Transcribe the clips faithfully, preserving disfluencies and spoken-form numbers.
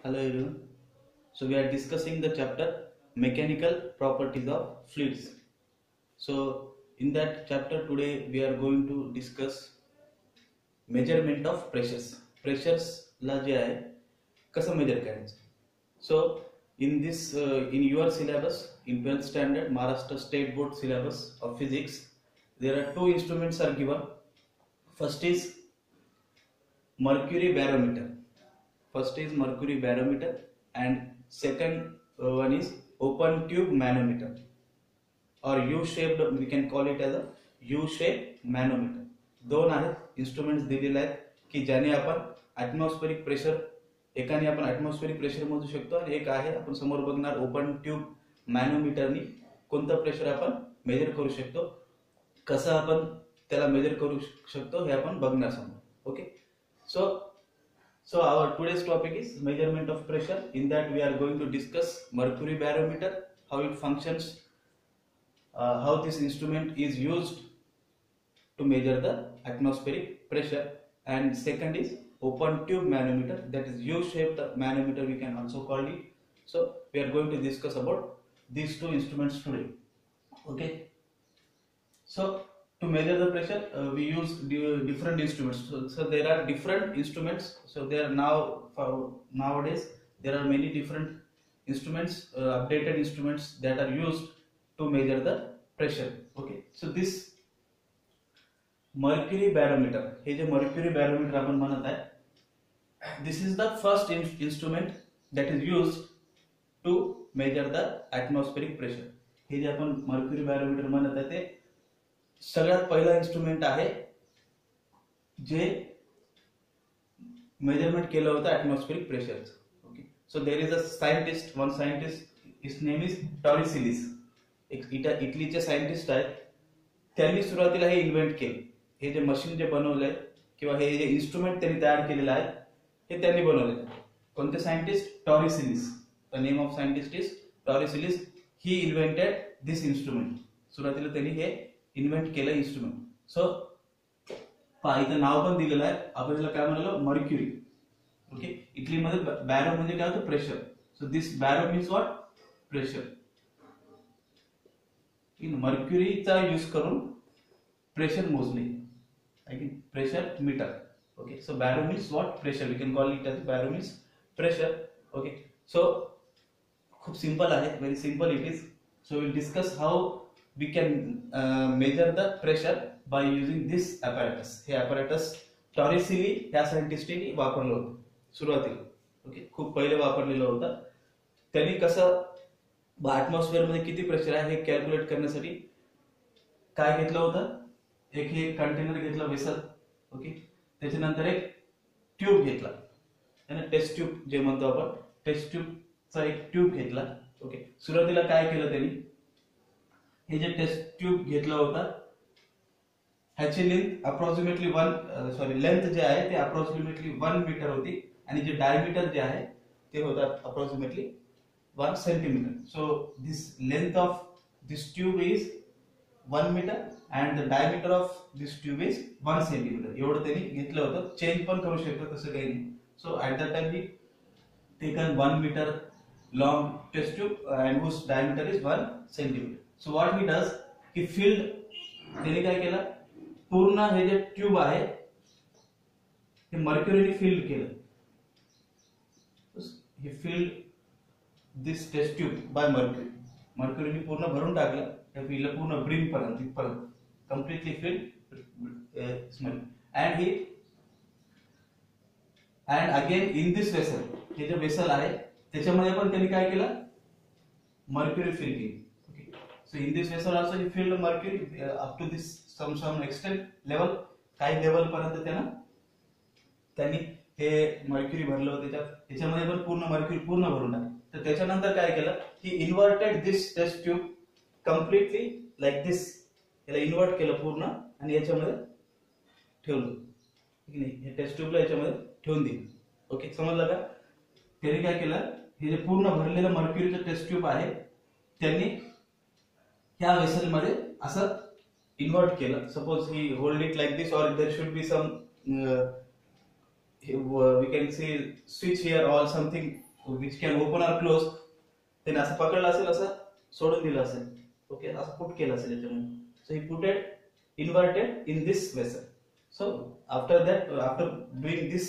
Hello everyone. So we are discussing the chapter mechanical properties of fluids. So in that chapter today we are going to discuss measurement of pressures. Pressures ला जे आहे कसं measure करायचं. So in this uh, in your syllabus in twelfth standard Maharashtra State Board syllabus of physics there are two instruments are given. First is mercury barometer. First is mercury barometer and second uh, one is open tube manometer or U-shaped, we can call it as a U-shaped manometer. दोन आहेत instruments दिलेले आहेत की ज्याने आपण atmospheric pressure एकाने आपण atmospheric pressure मोजू शकतो आणि एक आहे आपण समोर बघणार ओपन ट्यूब मॅनोमीटरनी कोणतं प्रेशर आपण मेजर करू शकतो, कसं आपण त्याला मेजर करू शकतो हे आपण बघणार समोर. Okay, so So our today's topic is measurement of pressure. In that we are going to discuss mercury barometer, how it functions, uh, how this instrument is used to measure the atmospheric pressure, and second is open tube manometer, that is U-shaped manometer we can also call it. So we are going to discuss about these two instruments today. Okay, so to measure the pressure uh, we use different instruments. So, so there are different instruments. So there are now for nowadays there are many different instruments, uh, updated instruments that are used to measure the pressure. Okay, so this mercury barometer, हे जे mercury barometer आपण म्हणत आहे, this is the first in instrument that is used to measure the atmospheric pressure. हे जे आपण mercury barometer म्हणत आहे ते सगळ्यात पहिला इन्स्ट्रुमेंट आहे जे मेजरमेंट केलं होतं ॲटमॉस्फेरिक प्रेशरचं. Okay, so there is a scientist, one scientist, his name is Torricelli. एक इटलीचे सायंटिस्ट आहेत, त्यांनी सुरुवातीला हे इन्व्हेंट केले. हे जे मशीन जे बनवलंय किंवा हे जे इन्स्ट्रुमेंट त्यांनी तयार केलेलं आहे हे त्यांनी बनवलेलं. कोणते scientist? Torricelli. The name of scientist is Torricelli. He invented this instrument. सुरुवातीला त्यांनी हे इन्व्हेंट केलं इन्स्ट्रुमेंट. सो पहा इथं नाव पण दिलेलं आहे, आपण त्याला काय म्हणालो? मर्क्युरी. ओके, इटलीमध्ये बॅरो म्हणजे काय होतं? Pressure. So this baro means what? Pressure. मर्क्युरीचा यूज करून प्रेशर मोजणे, pressure meter. Okay, so baro means what? Pressure. We can call it as baro means pressure. Okay, so खूप सिंपल आहे, very simple it is. So will discuss how we can uh, measure the pressure by using this apparatus. हे apparatus Torricelli या सायंटिस्टनी वापरलं होतं सुरुवातीला. Okay, खूप पहिले वापरलेलं होतं. त्यांनी कसं ॲटमॉस्फिअर मध्ये किती प्रेशर आहे हे कॅल्क्युलेट करण्यासाठी काय घेतलं होतं? एक हे कंटेनर घेतलं, वेसल. ओके, त्याच्यानंतर एक ट्यूब घेतला, त्याने टेस्ट ट्यूब जे म्हणतो आपण, टेस्ट ट्यूबचा एक ट्यूब घेतला. ओके, सुरुवातीला काय केलं त्यांनी? हे जे टेस्ट ट्यूब घेतलं होतं ह्याची length approximately one sorry length जे आहे ते अप्रॉक्सिमेटली वन मीटर होती आणि जे डायमीटर जे आहे ते होतं approximately one centimetre. So this length of this tube is one metre and the diameter of this tube is one centimetre. एवढं त्यांनी घेतलं होतं. चेंज पण करू शकतो, तसं काही नाही. So at the time he taken one metre long test tube and whose diameter is one centimetre. So what he does, की फील्ड त्याने काय केलं? पूर्ण हे जे ट्यूब आहे हे मर्क्युरीने फिल्ड केलं. हे filled this test tube by mercury. मर्क्युरीने पूर्ण भरून टाकलं त्या फील्डला, पूर्ण ब्रिम पर्यंत तिथपर्यंत completely filled. And he and again in this vessel, हे जे वेसल आहे त्याच्यामध्ये पण त्यांनी काय केलं? मर्क्युरी फिल केली. So in this vessel also he filled mercury uh, up to this some some extent level, काही लेवल पर्यंत त्यांना त्यांनी हे मर्क्युरी भरलं होतं. त्याच्यात त्याच्यामध्ये पण पूर्ण मर्क्युरी पूर्ण भरून टाकलं. तर त्याच्यानंतर काय केलं? He inverted this test tube completely like this. याला इन्व्हर्ट केलं पूर्ण आणि याच्यामध्ये ठेवलं. ठीक नाही, हे टेस्ट ट्यूबला याच्यामध्ये ठेवून दिलं. ओके, समजलं का? त्यांनी काय केलं? हे जे पूर्ण भरलेलं मर्क्युरीचं टेस्ट ट्यूब आहे त्यांनी ह्या वेसल मध्ये असं इन्व्हर्ट केलं. Suppose he hold it like this और there should be some we can say switch here or something which can open or close, त्याने असं पकडलं असेल, असं सोडून दिलं असेल, ओके, असं पुट केलं असेल याच्यामध्ये. So he putted inverted in this vessel. So after that, after doing this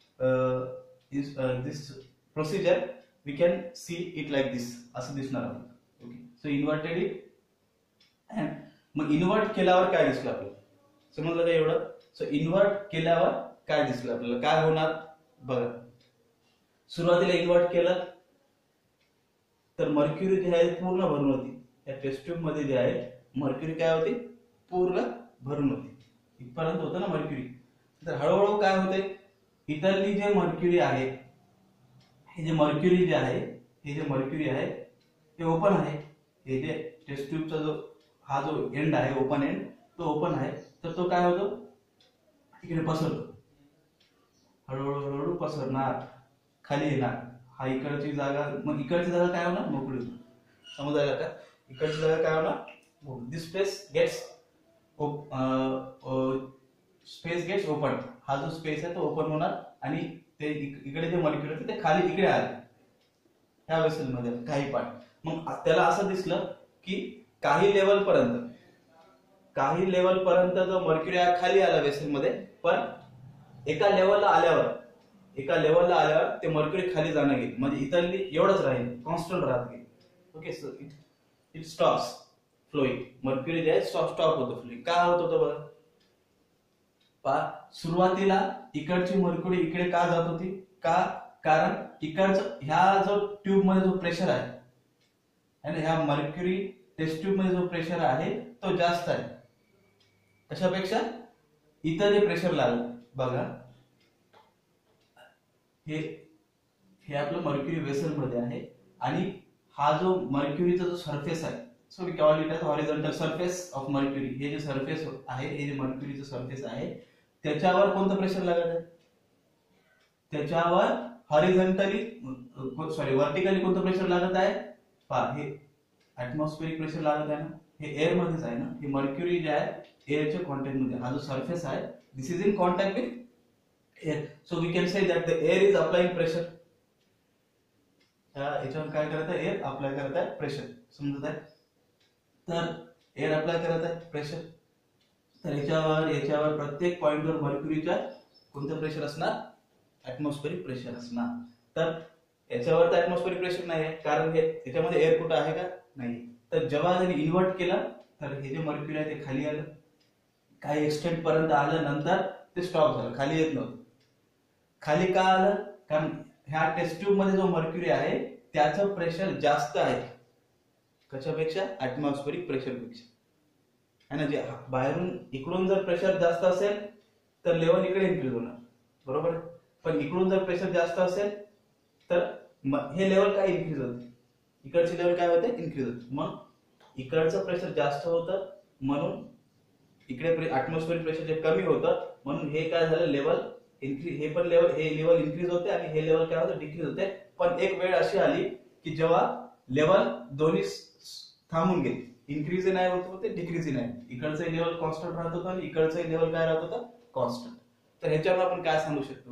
this procedure we can see it like this, असं दिसणार आहे. Okay, so inverted it. And मग इन्व्हर्ट केल्यावर काय दिसलं आपल्याला, समजलं का एवढं? सो इन्व्हर्ट केल्यावर काय दिसलं आपल्याला, काय होणार बघा. सुरुवातीला इन्व्हर्ट केलं तर मर्क्युरी जी आहे पूर्ण भरून होती. या टेस्ट ट्यूब मध्ये जे आहे मर्क्युरी काय होती, पूर्ण भरून होती, इथपर्यंत होतं ना मर्क्युरी. तर हळूहळू काय होते, इथली जे मर्क्युरी आहे, हे जे मर्क्युरी जे आहे हे जे मर्क्युरी आहे ते ओपन आहे. हे जे टेस्ट ट्यूबचा जो हा जो एंड आहे, ओपन एंड, तो ओपन आहे. तर तो काय होतो, इकडे पसरतो, हळूहळू हळूहळू पसरणार, खाली येणार. हा इकडची जागा, मग इकडची जागा काय होणार, मोकळी होणार. समजायला का, इकडची जागा काय होणार, this space gets space gets open. हा जो स्पेस आहे तो ओपन होणार आणि ते इकडे जे मॉलिक्युल होते ते खाली इकडे आले ह्या वेसल मध्ये काही पार्ट. मग त्याला असं दिसलं की काही लेवल पर्यंत काही लेवल पर्यंत जो मर्क्युरी खाली आला वेसल मध्ये, पण एका लेवलला आल्यावर एका लेवलला आल्यावर ते मर्क्युरी खाली जाणं गेली, म्हणजे इथली एवढंच राहील, कॉन्स्टंट राहत गेली. Okay, so it it stops flowing. Mercury जे आहे स्टॉप स्टॉप होतो फ्लोइंग. का होत होतं बघा, पा सुरुवातीला इकडची मर्क्युरी इकडे का जात होती, का, कारण इकडचं ह्या जो ट्यूब मध्ये जो प्रेशर आहे आणि ह्या मर्क्युरी टेस्ट ट्यूब मध्ये जो प्रेशर आहे तो जास्त आहे. कशापेक्षा, इथं जे प्रेशर लागलं बघा, हे हे आपलं मर्क्युरी वेसल मध्ये आहे आणि हा जो मर्क्युरीचा जो सरफेस आहे, so we call it as horizontal surface of mercury. हे जे सरफेस आहे, हे जे मर्क्युरीचं सरफेस आहे, त्याच्यावर कोणतं प्रेशर लागत आहे, त्याच्यावर हॉरिझॉन्टली सॉरी व्हर्टिकली कोणतं प्रेशर लागत आहे, पहा हे ऍटमॉस्फेरिक प्रेशर लागत आहे ना, हे एअर मध्येच आहे ना. हे मर्क्युरी जे आहे एअरच्या कॉन्टॅक्ट मध्ये, हा जो सरफेस आहे this is in contact with air. So we can say that the air is applying pressure. याच्यावर काय करत आहे, एअर अप्लाय करत आहे प्रेशर. समजत आहे, तर एअर अप्लाय करत आहे प्रेशर. तर याच्यावर याच्यावर प्रत्येक पॉइंटवर मर्क्युरीच्या कोणतं प्रेशर असणार, ऍटमॉस्फेरिक प्रेशर असणार. तर याच्यावर तर ऍटमॉस्फेरिक प्रेशर नाही आहे, कारण हे याच्यामध्ये एअर कुठं आहे का, नाही. तर जेव्हा त्यांनी इन्व्हर्ट केला तर हे जे मर्क्युरी आहे ते खाली आलं, काही एक्सटेंट पर्यंत आलं, नंतर ते स्टॉप झालं, खाली येत नव्हतं. खाली का आलं, कारण ह्या टेस्ट ट्यूब मध्ये जो मर्क्युरी आहे त्याचं प्रेशर जास्त आहे, कशापेक्षा, ऍटमॉस्फेरिक प्रेशर पेक्षा. आणि जे बाहेरून इकडून जर प्रेशर जास्त असेल तर लेवल इकडे इन्क्रीज होणार, बरोबर. पण इकडून जर प्रेशर जास्त असेल तर हे लेवल काय इन्क्रीज होते, इकडची लेवल काय होते, इन्क्रीज होते. मग इकडचं प्रेशर जास्त होतं म्हणून इकडे ऍटमॉस्फेरिक प्रेशर जे कमी होतं, म्हणून हे काय झालं, लेवल इन्क्रीज, हे पण लेवल हे लेवल इन्क्रीज होते आणि हे लेवल काय होतं, डिक्रीज होते. पण एक वेळ अशी आली की जेव्हा लेवल दोन्ही थांबून गेले, इन्क्रीज नाही होत होते, डिक्रीज नाही. इकडचं लेवल कॉन्स्टंट राहत होतं आणि इकडचं लेवल काय राहत होतं, कॉन्स्टंट. तर ह्याच्यावर आपण काय सांगू शकतो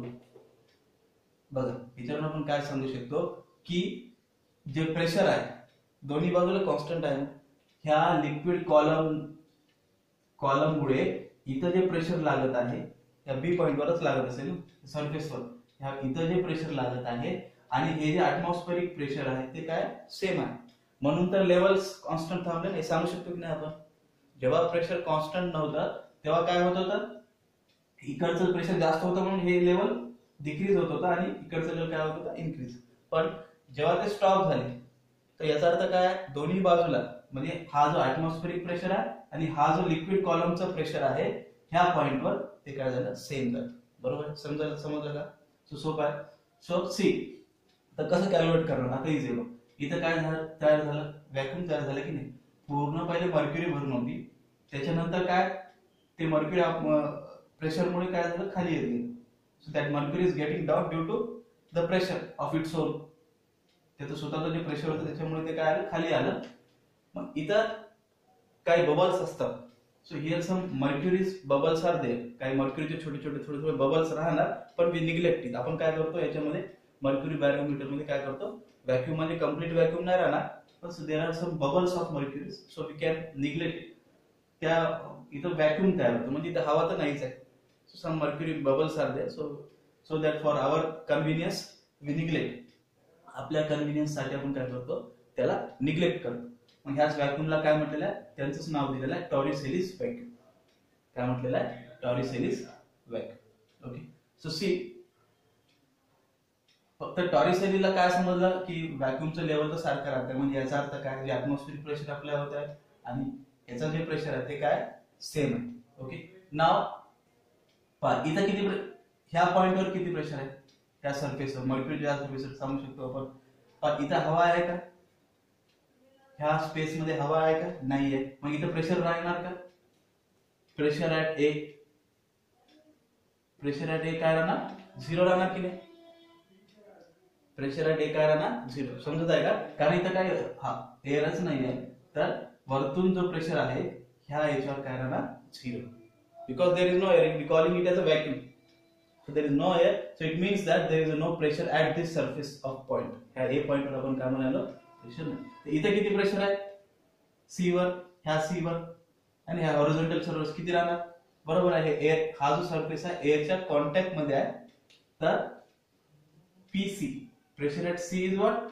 बघा, ह्याच्यावर आपण काय सांगू शकतो की जे प्रेशर आहे दोन्ही बाजूला कॉन्स्टंट आहे. ह्या लिक्विड कॉलम कॉलम मुळे इथं जे प्रेशर लागत आहे या बी पॉइंट वरच लागत असेल सरफेसवर, ह्या इथं जे प्रेशर लागत आहे आणि हे जे ऍटमॉस्फेरिक प्रेशर आहे ते काय सेम आहे, म्हणून तर लेवल्स कॉन्स्टंट थांबले. हे सांगू शकतो की नाही आपण, जेव्हा प्रेशर कॉन्स्टंट नव्हतं तेव्हा काय होत होतं, इकडचं प्रेशर जास्त होतं म्हणून हे लेवल डिक्रीज होत होतं आणि इकडचं लेवल काय होत होतं, इन्क्रीज. पण जेव्हा ते स्टॉप झाले तर याचा अर्थ काय, दोन्ही बाजूला म्हणजे हा जो ऍटमॉस्फेरिक प्रेशर आहे आणि हा जो लिक्विड कॉलमचा प्रेशर आहे ह्या पॉइंटवर ते काय झालं, सेम झालं, बरोबर. समजायला समजलं का, सो सोप आहे. सो सी, तर कसं कॅल्क्युलेट करणार, आता इझी बघ. इथं काय झालं, तयार झालं व्हॅक्यूम तयार झालं की नाही, पूर्ण पहिले मर्क्युरी भरून होती, त्याच्यानंतर काय ते मर्क्युरी प्रेशरमुळे काय झालं, खाली येत गेलं. So that mercury is getting down due to the pressure of its own. त्याचं स्वतःचं जे प्रेशर होतं त्याच्यामुळे ते काय आलं, खाली आलं. मग इथं काही बबल्स असतात. So here some mercury's bubbles are there. काही मर्क्युरीचे छोटे छोटे थोडे थोडे बबल्स राहणार, पण वी निग्लेक्ट इट. आपण काय करतो याच्यामध्ये मर्क्युरी बॅरोमीटर मध्ये काय करतो, व्हॅक्यूम म्हणजे कम्प्लीट व्हॅक्यूम नाही राहणार, पण there are some bubbles of mercury, so we can neglect त्या इथं व्हॅक्यूम तयार होतो, म्हणजे इथं हवा तर नाहीच आहे. So some mercury bubbles are there, so so that for our convenience we neglect, आपल्या कन्व्हिनियन्स साठी आपण काय करतो, त्याला निग्लेक्ट करतो. मग ह्याच व्हॅक्यूमला काय म्हटलेलं आहे, त्यांचंच नाव दिलेलं आहे टॉरिसेलिस व्हॅक्यूम. काय म्हटलेलं आहे, Torricelli's vacuum. Okay, so see फक्त टॉरिसेलीला काय समजलं की व्हॅक्यूमचं लेवल तर सारखं राहतं, म्हणजे याचा अर्थ काय, जे ॲटमॉस्फिअरिक प्रेशर अप्लाय होत आहे आणि याचा जे प्रेशर आहे ते काय सेम आहे. ओके, नाव पहा इथं किती, ह्या पॉइंटवर किती प्रेशर आहे, त्या सरफेसवर मर्क्युरीच्या सरफेसवर सांगू शकतो आपण. पण इथं हवा आहे का, ह्या स्पेस मध्ये हवा आहे का, नाही आहे. मग इथं प्रेशर राहणार का, pressure at A, pressure at A काय राहणार, झिरो राहणार की नाही, प्रेशर ऍट ए काय राहणार, झिरो. समजत आहे का, कारण इथं काय हा एअरच नाही आहे, तर वरतून जो प्रेशर आहे ह्या याच्यावर काय राहणार, zero, because there is no air, we calling it as a vacuum. So there is no air, so it means that there is no pressure at this surface of point. ह्या A point वर आपण काय म्हणालो, pressure नाही. तर इथे किती pressure आहे, C वर, ह्या C वर, आणि ह्या हॉरिझॉन्टल सरफेस किती राहणार, बरोबर आहे. एअर हा जो सरफेस आहे एअरच्या कॉन्टॅक्ट मध्ये आहे, तर P C pressure at C is what,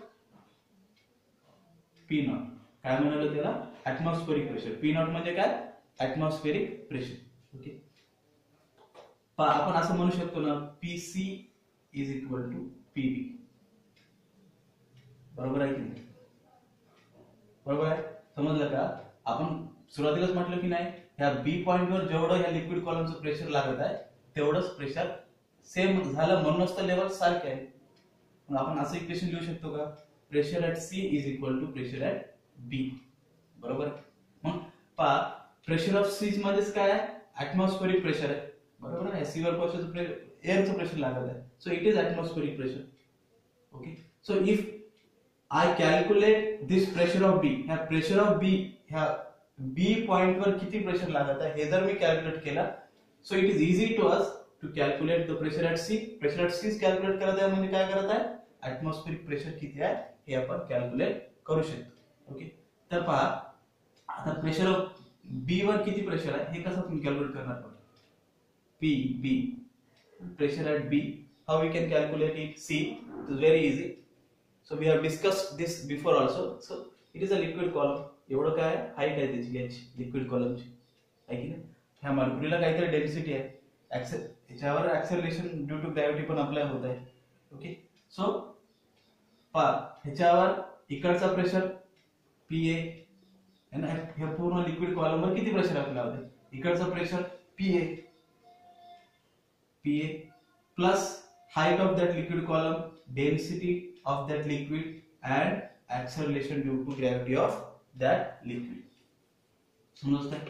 P naught. काय म्हणालो त्याला, ऍटमॉस्फेरिक प्रेशर. P नॉट म्हणजे काय, ऍटमॉस्फेरिक प्रेशर. ओके, आपण असं म्हणू शकतो ना, PC is equal to PB, बरोबर आहे की नाही, बरोबर आहे. समजलं का, आपण सुरुवातीलाच म्हटलं की नाही, ह्या बी पॉइंट वर जेवढं ह्या लिक्विड कॉलमचं प्रेशर लागत आहे तेवढंच प्रेशर सेम झालं, म्हणूनच तर लेवल सारखे आहे. मग आपण असं इक्वेशन लिहू शकतो का, pressure at C is equal to pressure at B, बरोबर. मग पहा प्रेशर ऑफ सी मध्येच काय आहे, ऍटमॉस्फेरिक प्रेशर आहे, बरोबर आहे. सी वर प्रेशर, एअरचं प्रेशर लागत आहे, so it is atmospheric pressure. Okay, so if I calculate this pressure of B, ह्या प्रेशर ऑफ बी, ह्या बी पॉइंट वर किती प्रेशर लागत आहे हे जर मी कॅल्क्युलेट केला, so it is easy to us to calculate the pressure at C. Pressure at C calculate करत आहे म्हणजे काय करत आहे, ऍटमॉस्फेरिक प्रेशर किती आहे हे आपण कॅल्क्युलेट करू शकतो. ओके, तर पहा आता प्रेशर ऑफ बी वर किती प्रेशर आहे हे कसं तुम्ही कॅल्क्युलेट करणार, P, B, pressure at B, how we can calculate it, C, it is very easy. So we have discussed this before also. So it is a liquid column. एवढं काय height आहे त्याची, याची लिक्विड कॉलमची आहे की नाही. ह्या मर्क्युरीला काहीतरी डेन्सिटी आहे, याच्यावर ऍक्सेलरेशन ड्यू टू ग्रॅव्हिटी पण अप्लाय होत आहे. ओके, सो पहा ह्याच्यावर इकडचा प्रेशर पी ए, ह्या पूर्ण लिक्विड कॉलमवर किती प्रेशर अप्लाय होते, इकडचा pressure P A, Pa plus height of that liquid column, density of that liquid, and acceleration due to gravity of that liquid. समजतंय?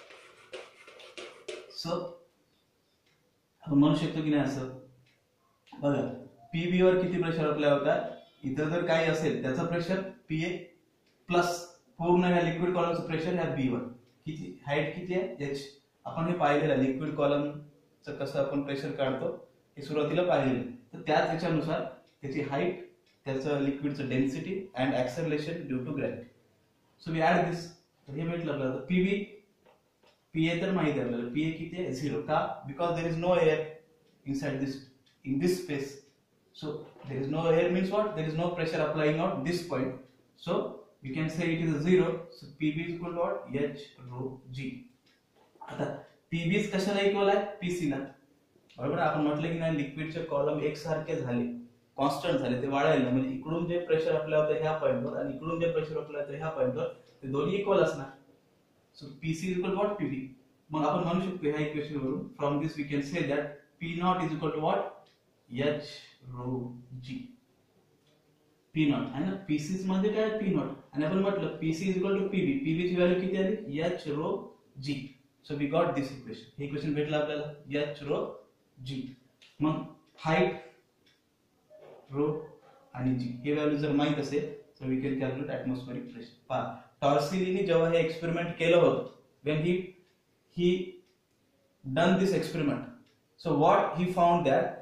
सो आपण म्हणू शकतो की नाही असं, बघा पीबी वर किती प्रेशर अप्लाय होता, इथं जर काही असेल त्याचं प्रेशर पीए प्लस पूर्ण ह्या लिक्विड कॉलमचं प्रेशर ह्या बी वर, किती हाईट किती आहे एच. आपण हे पाहिलेलं लिक्विड कॉलम कसं आपण प्रेशर काढतो हे सुरुवातीला पाहिलेलं, तर त्याच याच्यानुसार त्याची हाईट, त्याचं लिक्विडचं density and acceleration due to gravity. So we add this, तर हे भेटलं आपल्याला. पीबी, पीए तर माहिती आहे आपल्याला, पीए किती आहे, झिरो. का, because there is no air inside this, in this space. So there is no air means what, there is no pressure applying on this point, so we can say it is a zero. So PB is equal to what, H rho G. आता PB कशाला equal आहे, PC ला, बरोबर. आपण म्हटलं की नाही लिक्विडचे column एकसारखे झाले, कॉन्स्टंट झाले, ते वाढायला, म्हणजे इकडून जे प्रेशर अप्लाय होतं ह्या पॉइंटवर आणि इकडून जे प्रेशर अप्लाय होतं ह्या पॉइंटवर, ते दोन्ही इक्वल असणार. So PC is equal to what, PB. मग आपण म्हणू शकतो ह्या इक्वेशन वरून, from this we can say that P naught is equal to what, H rho G. P naught आहे ना, पीसी मध्ये काय पी नॉट, आणि आपण म्हटलं PC is equal to PB, PB ची व्हॅल्यू किती आली, H rho G. So we got this equation, हे इक्वेशन भेटलं आपल्याला, एच रो जी. मग हाईट रो आणि जी हे व्हॅल्यू जर माहित असेल, so we can calculate atmospheric pressure. पहा टॉर्सिलीने जेव्हा हे एक्सपेरिमेंट केलं होतं, when he he done this experiment, so what he found that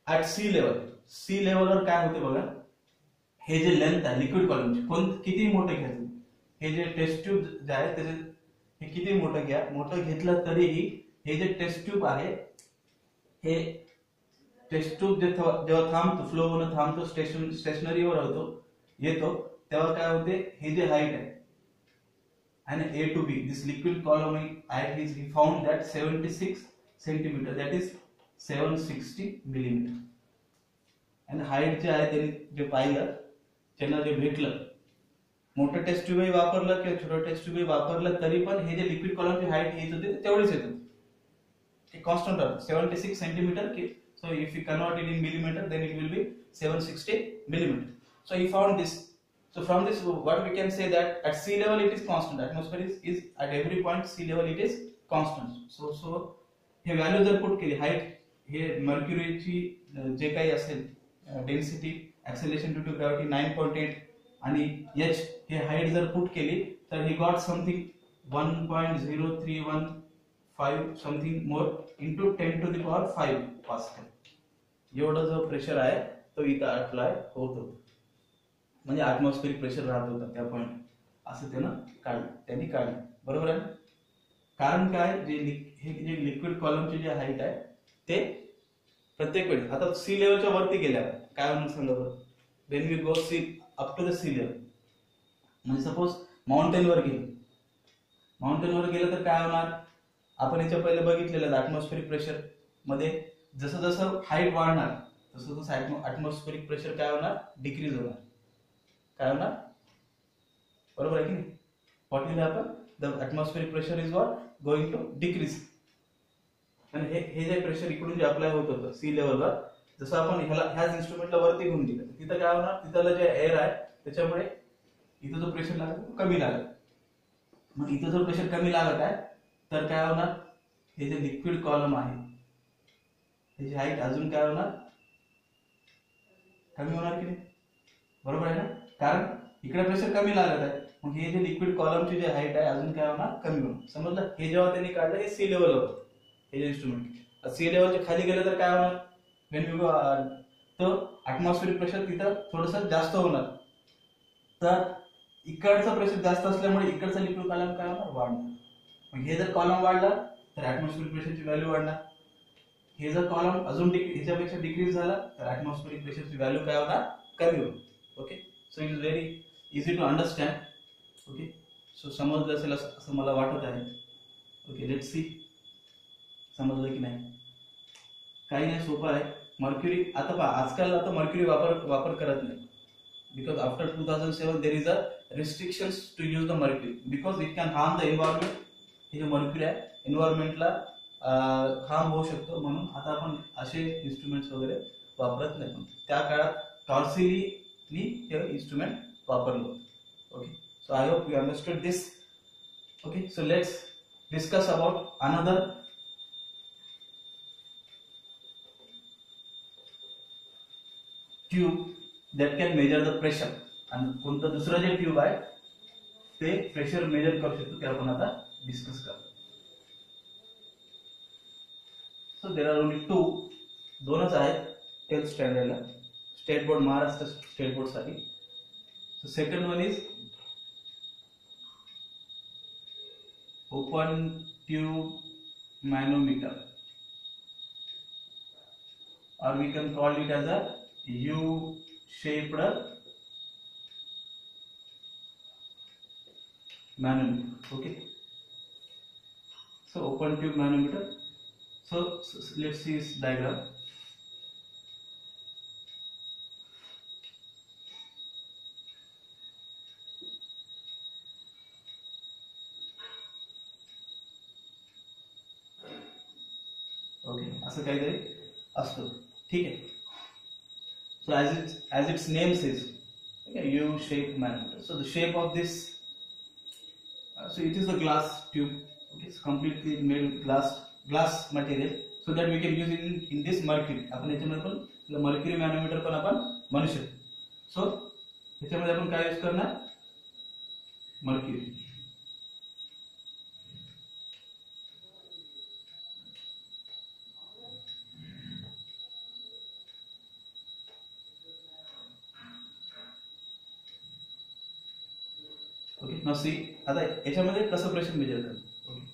at sea level, sea लेवलवर काय होते बघा, हे जे लेंथ आहे लिक्विड कॉलमची कोण किती मोठे घ्यायचं, हे जे टेस्ट ट्यूब जे आहे त्याचे हे किती मोठं घ्या, मोठं घेतलं तरीही हे जे टेस्ट ट्यूब आहे, हे टेस्ट ट्यूब जे जेव्हा थांबतो, फ्लो होणं थांबतो, स्टेशन स्टेशनरीवर होतो येतो, तेव्हा काय होते, हे जे हाईट आहे and A to B, this liquid column height is he found that seventy-six centimeter, that is seven hundred sixty millimeter. and height जे आहे त्यांनी जे पाहिलं, त्यांना जे भेटलं, मोठं टेस्ट ट्यूब वापरलं किंवा छोटं टेस्ट ट्यूब वापरलं तरी पण हे जे लिक्विड कॉलमची हाईट येत होती तेवढीच येत होती, ते कॉन्स्टंट आहे seventy-six centimeter. So if you convert it in millimeter, then it will be seven hundred sixty millimeter. So he found this. So from this, what we can say that at sea level it is constant. Atmosphere is, is at every point sea level it is constant. So so हे value जर put केली, height हे मर्क्युरीची जे काही असेल density, acceleration due to gravity nine point eight आणि h हे हाईट जर पुट केली तर he got something one point zero three one five something more into ten to the power five pascal. एवढा जो प्रेशर आहे तो इथं अप्लाय होत होता, म्हणजे ॲटमॉस्फेरिक प्रेशर राहत होता त्या पॉइंट, असं त्यानं काढलं, त्यांनी काढलं, बरोबर आहे. कारण काय, जे हे जे लिक्विड कॉलमची जे हाईट आहे ते प्रत्येक वेळी आता सी लेवलच्या वरती गेल्या काय म्हणून सांगा बरं, when we go sea up to the sea level, म्हणजे सपोज माउंटेन वर गेलं, माउंटेन वर गेलं तर काय होणार, आपण याच्या पहिले बघितलेलं ॲटमॉस्फेरिक प्रेशर मध्ये जसं जसं हाईट वाढणार तसं तसं ॲटमॉस्फेरिक प्रेशर काय होणार, डिक्रीज होणार, काय होणार, बरोबर आहे की नाही. What will happen, the atmospheric pressure is what going to decrease. आणि हे हे जे प्रेशर इकडून जे अप्लाय होत होतं सी लेवलवर, जसं आपण ह्याला ह्याच इन्स्ट्रुमेंटला वरती घेऊन दिलं, तिथं काय होणार, तिथलं जे एअर आहे त्याच्यामुळे इथं जो प्रेशर लागत कमी लागत. मग इथं जो प्रेशर कमी लागत आहे तर काय होणार, हे जे लिक्विड कॉलम आहे त्याची हाईट अजून काय होणार, कमी होणार की नाही, बरोबर आहे ना. कारण इकडे प्रेशर कमी लागत आहे, मग हे जे लिक्विड कॉलमची जे हाईट आहे अजून काय होणार, कमी होणार. समजलं. हे जेव्हा त्यांनी काढलं हे सी लेवल होतं, हे जे इन्स्ट्रुमेंट सी लेवलच्या खाली गेलं तर काय होणार, वेन यू तर ॲटमॉस्फेरिक प्रेशर तिथं थोडंसं जास्त होणार, तर इकडचं प्रेशर जास्त असल्यामुळे इकडचं लिक्विड कॉलम काय होणार, वाढणार. मग हे जर कॉलम वाढला तर ॲटमॉस्फेरिक प्रेशरची व्हॅल्यू वाढणार, हे जर कॉलम अजून ह्याच्यापेक्षा डिक्रीज झाला तर ॲटमॉस्फेरिक प्रेशरची व्हॅल्यू काय होणार, कमी होईल. Okay, so it is very easy to understand. Okay, so समजलं असेल असं मला वाटत आहे. ओके, लेट्स सी, समजलं की नाही. काही नाही, सोपं आहे. मर्क्युरी आता पहा, आजकाल आता मर्क्युरी वापर वापर करत नाही, because after two thousand seven there is a restrictions to use the mercury because it can harm the environment. हे जे मर्क्युरी आहे एन्व्हायरमेंटला हार्म होऊ शकतो, म्हणून आता आपण असे इन्स्ट्रुमेंट्स वगैरे वापरत नाही. पण त्या काळात टॉर्सिलीनी हे इन्स्ट्रुमेंट वापरलं होतं. Okay, so I hope you understood this. Okay, so let's discuss about another tube that can measure the pressure. आणि कोणतं दुसरं जे ट्यूब आहे ते प्रेशर मेजर करू शकतो, ते आपण आता डिस्कस करू. So there are only two, दोनच आहेत टेन्थ स्टँडर्डला, state board, Maharashtra state board साठी. So second one is open tube manometer, or we can call it as a U-shaped manometer. Okay, so open tube manometer. So, so let's see this diagram. Okay, असं काहीतरी असतं, ठीक आहे. So as it as its name says, okay, U-shaped manometer. So the shape of this, uh, so it is a glass tube. Okay, it's completely made with glass glass material, so that we can use it in, in this mercury. आपण याच्यामध्ये पण mercury manometer पण आपण म्हणू शकतो. So याच्यामध्ये आपण काय यूज करणार, mercury. ओके. नाउ सी, आता याच्यामध्ये कसं प्रेशर मेजर करणार. ओके,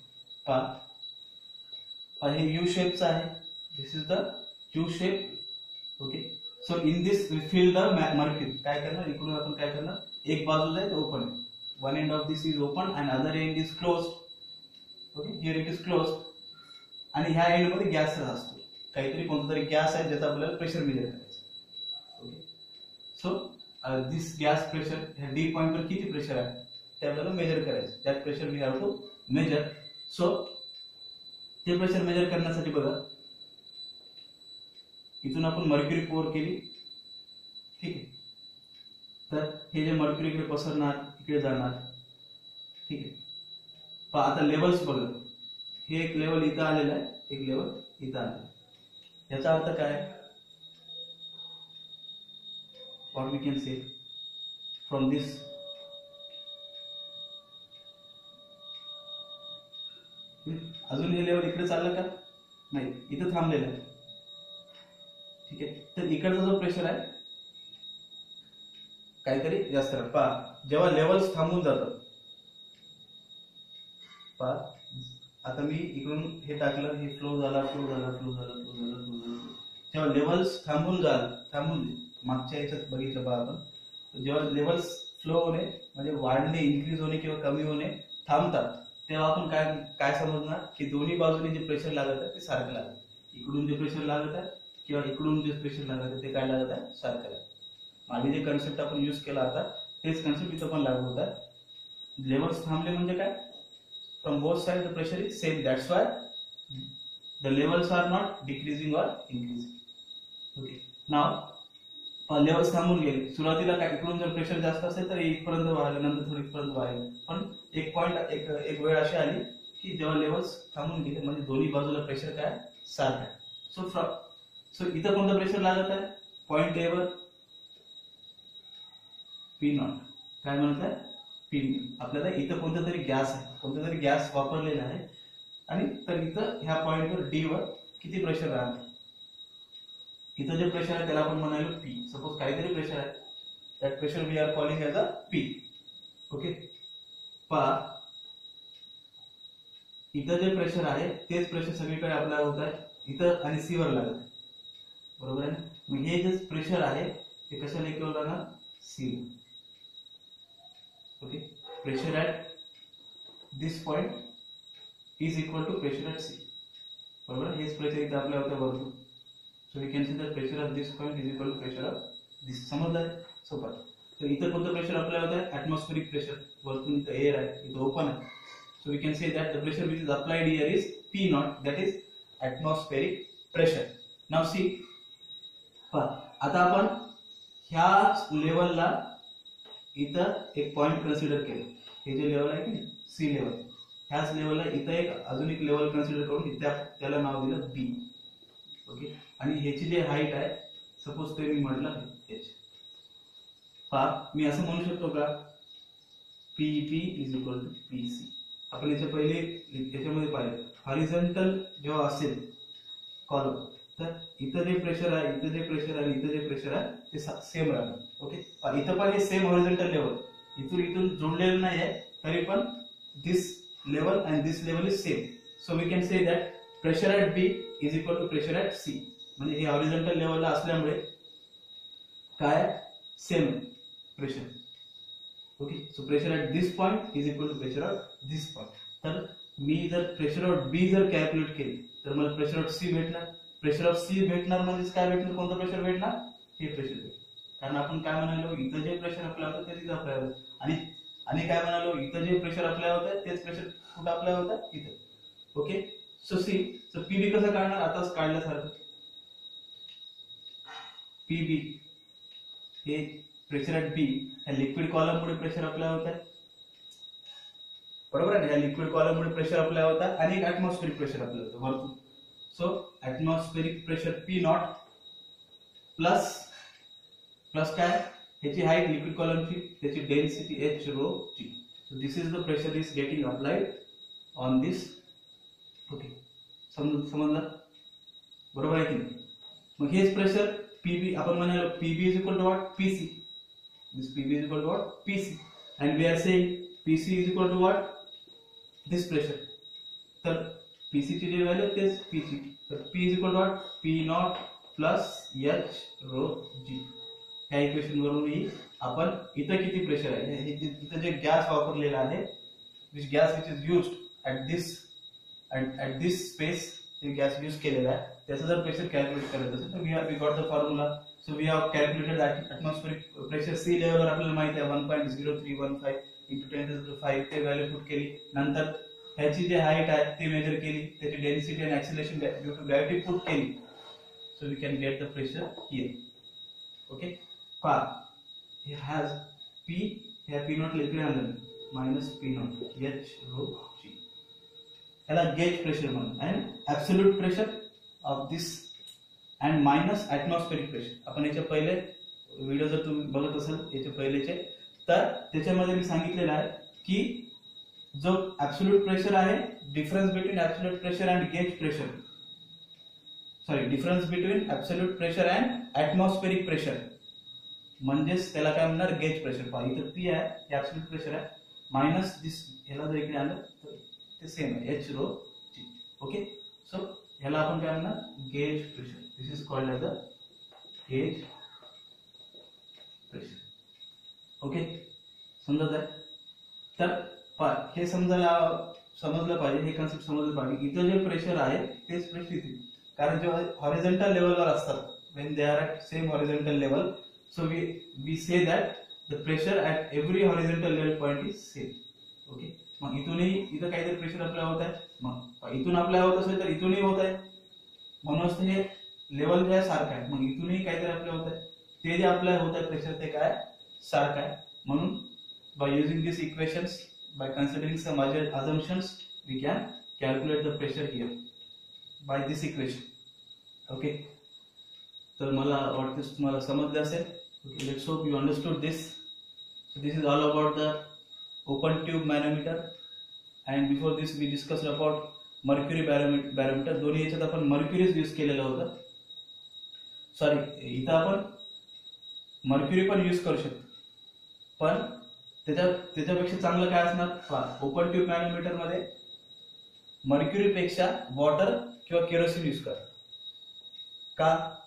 पहा हे यू शेपचं आहे. This is the U shape. Okay, so in this we fill the mercury. काय करणार, इकडून आपण काय करणार, एक बाजू आहे ओपन आहे. One end of this is open and other end is closed. Okay, here it is closed. आणि ह्या एंड मध्ये गॅस असतो, काहीतरी कोणता तरी गॅस आहे ज्याचा आपल्याला प्रेशर मेजर करायचं. Okay, so this gas pressure ह्या डी पॉइंट वर किती प्रेशर आहे ते आपल्याला मेजर करायचं. That pressure we have to measure. So ते प्रेशर मेजर करण्यासाठी बघा, इथून आपण मर्क्युरी पोर केली. ठीक आहे, तर हे जे मर्क्युरी इकडे पसरणार, इकडे जाणार. ठीक आहे, पहा आता लेवल्स बघा. हे एक लेवल इथं आलेलं आहे, एक लेवल इथं आलेलं आहे. याचा अर्थ काय, what we can say from this, अजून हे लेवल इकडे चाललं का, नाही, इथं थांबलेलं आहे. ठीक आहे, तर इकडचा जो प्रेशर आहे काहीतरी जास्त राहत. पहा जेव्हा लेवल्स थांबून जातात, पहा आता मी इकडून हे टाकलं, हे फ्लो झाला, फ्लो झाला, फ्लो झाला, फ्लो झाला, फ्लो झाला. जेव्हा लेवल्स थांबून जाल, थांबून मागच्या याच्यात बघितलं पहा आपण, जेव्हा लेवल्स फ्लो होणे म्हणजे वाढणे, इन्क्रीज होणे किंवा कमी होणे थांबतात, तेव्हा आपण काय काय समजणार की दोन्ही बाजूने जे प्रेशर लागत आहे ते सारखं लागत. इकडून जे प्रेशर लागत आहे किंवा इकडून जे प्रेशर लागत आहे ते काय लागत आहे, सारखं लागत. मागे जे कन्सेप्ट आपण यूज केला आता तेच कन्सेप्ट इथं पण लागू होत आहे. लेवल्स थांबले म्हणजे काय, from both side the pressure is same. That's why the levels are not decreasing और इन्क्रीजिंग. ओके, नाव लेवल्स थांबून गेले. सुरुवातीला काय इकडून जर प्रेशर जास्त असेल तर इथपर्यंत वाढलं, नंतर थोडी इथपर्यंत वाढलं. पण एक पॉइंट एक एक वेळ अशी आली की जेव्हा लेवल्स थांबून गेले म्हणजे दोन्ही बाजूला प्रेशर काय सारखं आहे. सो फ्रॉम सो इथं कोणतं प्रेशर लागत आहे, पॉइंट ए वर पी नॉट. काय म्हणत आहे, पी. आपल्याला इथं कोणता तरी गॅस आहे, कोणता तरी गॅस वापरलेला आहे आणि तर इथं ह्या पॉइंटवर डी वर किती प्रेशर राहणार. इथं जे प्रेशर आहे त्याला आपण म्हणालो पी. सपोज काहीतरी प्रेशर आहे, that pressure we are calling as a P. Okay, पहा इथं जे प्रेशर आहे तेच प्रेशर सगळीकडे आपल्याला होत आहे इथं आणि सी वर लागत आहे. बरोबर आहे ना. मग हे जे प्रेशर आहे ते कशाला इक्वल राहणार, C. Okay, pressure at this point is equal to pressure at C. बरोबर, हेच प्रेशर इथं आपल्या होतं वरतून. So we can see the pressure of this point is equal to pressure of this. समजलं, सोपं. तर इथं कोणतं प्रेशर आपल्या होत आहे, ॲटमॉस्फेरिक प्रेशर. वरतून इथं एअर आहे, इथं ओपन आहे. So we can say that the pressure which is applied here is P naught, that is atmospheric pressure. Now see, आता आपण ह्या लेवलला इथं एक पॉइंट कन्सिडर केलं. हे जे लेवल आहे की सी लेवल, ह्याच लेवलला इथं एक अजून एक लेवल कन्सिडर करून त्याला नाव दिलं बी. ओके, आणि ह्याची जे हाईट आहे सपोज ते मी म्हटलं एच. पहा मी असं म्हणू शकतो का, P P is equal to P C. आपण याच्या पहिले याच्यामध्ये पाहिलं, हॉरिझॉन्टल जेव्हा असेल कॉलम तर इथं जे प्रेशर आहे, इथं जे प्रेशर आहे, इथं जे प्रेशर आहे ते सेम राहणार. ओके, इथं पण हे सेम हॉरिझॉन्टल लेवल, इथून इथून जोडलेलं नाही आहे तरी पण this level and this level is same. So we can say that pressure at B is equal to pressure at C. म्हणजे हे हॉरिझॉन्टल लेवलला असल्यामुळे काय same pressure. Okay, so pressure at this point is equal to pressure at this point. तर मी जर pressure of बी जर calculate केली तर मला प्रेशर ऑफ सी भेटणार. प्रेशर ऑफ सी भेटणार म्हणजेच काय भेटणार, कोणतं प्रेशर भेटणार, हे प्रेशर भेटणार. कारण आपण काय म्हणालो, इथं जे प्रेशर अप्लाय होतं ते तिथं अप्लाय होतं. आणि आणि काय म्हणालो, इथं जे प्रेशर अप्लाय होतं तेच प्रेशर कुठं अप्लाय होतं, इथं. Okay, so see, so PB कसं काढणार, आताच काढल्यासारखं. पीबी हे प्रेशर ॲट बी, ह्या लिक्विड कॉलम मुळे प्रेशर अप्लाय होत आहे. बरोबर आहे, ह्या लिक्विड कॉलम मुळे प्रेशर अप्लाय होत आहे आणि एक ऍटमॉस्फेरिक प्रेशर अप्लाय होतं वरतून. सो atmospheric pressure P not plus plus काय, ह्याची हाईट लिक्विड कॉलमची, त्याची density H rho G. So this is the pressure is getting applied on this. Okay, समज समजलं, बरोबर आहे की नाही. मग हेच प्रेशर पीबी आपण म्हणालो, PB is equal to what, PC. This PB is equal to what, PC. And we are saying P C is equal to what? This pressure. तर P C ची जी व्हॅल्यू तेच P ची. तर P is equal to what? P naught plus H rho G. ह्या equation वरून ही आपण इथं किती प्रेशर आहे हे इथं जे गॅस वापरलेला आहे, which gas which is used at this at, at this space, ते गॅस यूज केलेला आहे, त्याचं जर प्रेशर कॅल्क्युलेट करायचं असेल तर we have we got the formula. So we have calculated atmospheric pressure sea लेवलवर आपल्याला माहिती आहे one point zero three one five into ten to five ते व्हॅल्यू पुट केली. नंतर ह्याची जी हाईट आहे ती मेजर केली, त्याची डेन्सिटी आणि acceleration due to gravity put केली. So we can get the pressure here. Okay, पहा हे हॅज पी, ह्या पी नॉट इकडे आणलं minus P not H rho G, याला गेज प्रेशर म्हणून, and absolute pressure of this and minus atmospheric pressure. आपण याच्या पहिले व्हिडिओ जर तुम्ही बघत असाल याच्या पहिलेचे, तर त्याच्यामध्ये मी सांगितलेलं आहे की जो ऍब्सोल्यूट प्रेशर आहे, difference between absolute pressure and gauge pressure, sorry difference between absolute pressure and atmospheric pressure, म्हणजेच त्याला काय म्हणणार गेज प्रेशर. पहा इथं पी आहे, हे ऍब्सोल्यूट प्रेशर आहे, मायनस दिस ह्याला जर इकडे आलं तर ते सेम आहे H rho G. Okay, so ह्याला आपण काय म्हणणार gauge pressure. This is called as the gauge pressure. Okay, समजत आहे. तर पहा हे समजायला समजलं पाहिजे, हे कन्सेप्ट समजलं पाहिजे. इथं जे प्रेशर आहे तेच प्रेशर इथे, कारण जे हॉरिझॉन्टल लेवलवर असतात, when they are at same horizontal level, so we we say that the pressure at every horizontal level point is same. Okay, मग इथूनही इथं काहीतरी प्रेशर अप्लाय होत आहे, मग इथून अप्लाय होत असेल तर इथूनही होत आहे, म्हणूनच हे लेवल जे आहे सारखं आहे. मग इथूनही काहीतरी अप्लाय होत आहे, ते जे अप्लाय होत आहे प्रेशर ते काय सारखं आहे. म्हणून by using this equations, by considering some other assumptions, we can calculate the pressure here by this equation. Okay, तर मला वाटतं तुम्हाला समजलं असेल. Okay, let's hope you understood this. So this is all about the open tube manometer, and before this we discussed about mercury barometer. दोन्ही याच्यात आपण मर्क्युरीज use केलेलं होतं. सॉरी, इथं आपण मर्क्युरी पण यूज करू शकतो, पण त्याच्या त्याच्यापेक्षा चांगलं काय असणार, ओपन ट्यूब मॅनोमीटर मध्ये मर्क्युरी पेक्षा वॉटर किंवा केरोसिन यूज करा. का?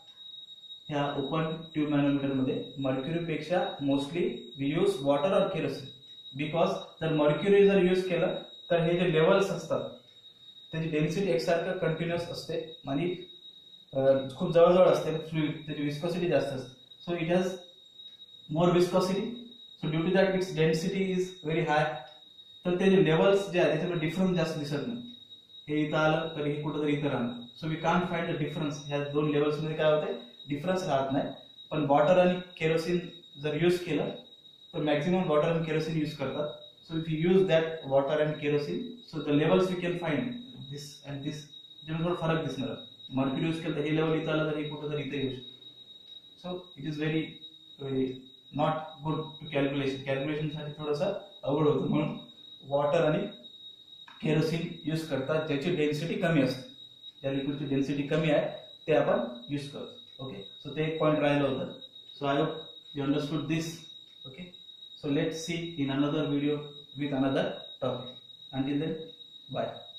ह्या ओपन ट्यूब मॅनोमीटर मध्ये मर्क्युरी पेक्षा मोस्टली वी यूज वॉटर और केरोसिन, बिकॉज जर मर्क्युरी जर यूज केलं तर हे जे लेवल्स असतात त्याची डेन्सिटी एकसारखं कंटिन्युअस असते आणि खूप जवळजवळ असते, फ्लुइड त्याची विस्कोसिटी जास्त असते. So it has more viscosity. So due to that its density is very high. तर ते जे लेवल्स जे आहे त्याच्यामध्ये डिफरन्स जास्त दिसत नाही. हे इथं आलं तर हे कुठेतरी इथं राहणार. So we can't find the difference. ह्या दोन लेवल्स मध्ये काय होते, डिफरन्स राहत नाही. पण वॉटर आणि केरोसिन जर यूज केलं तर मॅक्सिमम वॉटर आणि केरोसिन यूज करतात. So if you use that water and kerosene, so the levels we can find this and this, जेव्हा थोडा फरक दिसणार. मर्क्युरी यूज केलं तर हे लेवल इथं आलं तर हे कुठेतरी इथे येऊ शकतं. So it is very very not good to calculation. Calculation साठी थोडंसं अवघड होतं, म्हणून वॉटर आणि केरोसिन यूज करतात ज्याची डेन्सिटी कमी असते. ज्या लिक्विडची डेन्सिटी कमी आहे ते आपण यूज करतो. ओके, सो ते एक पॉइंट राहिलं होतं. So I hope you understood this. Okay, so let's see in another video with another topic. Until then, bye.